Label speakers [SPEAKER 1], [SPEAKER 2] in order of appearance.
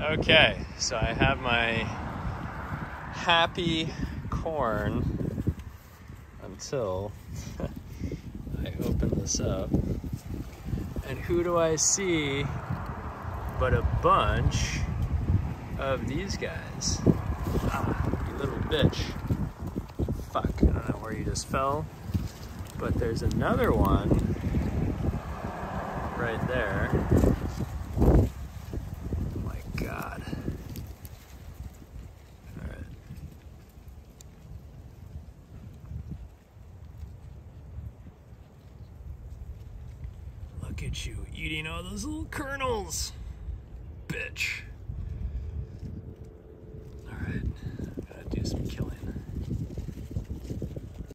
[SPEAKER 1] Okay, so I have my happy corn until I open this up. And who do I see but a bunch of these guys? Ah, you little bitch. Fuck, I don't know where you just fell. But there's another one right there. Oh my God. All right. Look at you eating all those little kernels, bitch.